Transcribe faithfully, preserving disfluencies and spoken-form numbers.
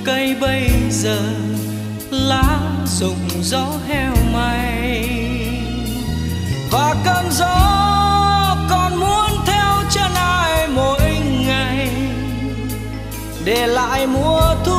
cây bây giờ lá rụng gió heo may, và cơn gió còn muốn theo chân ai mỗi ngày, để lại mùa thu